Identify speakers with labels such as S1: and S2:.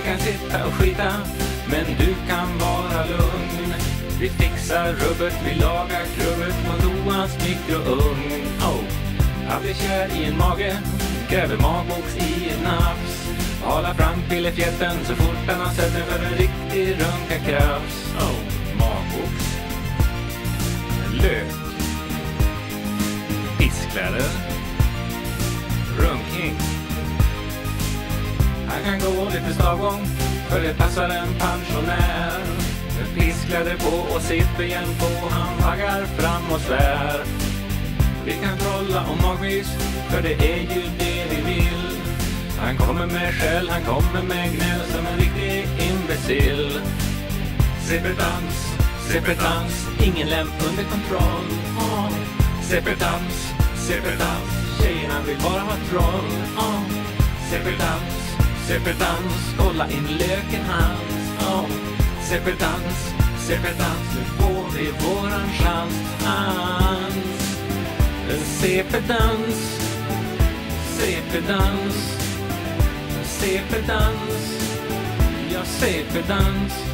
S1: kan sitta och skita, men du kan vara lugn. Vi fixar rubbet, vi lagar krubbet på Noahs mikrougn. Oh, han blir kär i en mage, gräver magbox i en nafs. Hala fram pillefjätten så fort han har sett den för en riktig runka-krafs. Oh, magbox. Lök. Pisskläder. Runking. Han kan gå lite stavgång, för det passar en pensionär. Med pisskläder på och sittben på, han vaggar fram och svär. Vi kan trolla om magvis, för det är ju det vi vill. Han kommer med skäll, han kommer med gnäll som en riktig imbecill. Sepperdans, ingen lämp under kontroll. Oh. Sepperdans, tjejerna vill bara ha troll. Oh. Sepperdans, kolla in löken hans. Oh. Sepperdans, nu får vi våran chans. Sepperdans, ja sepperdans.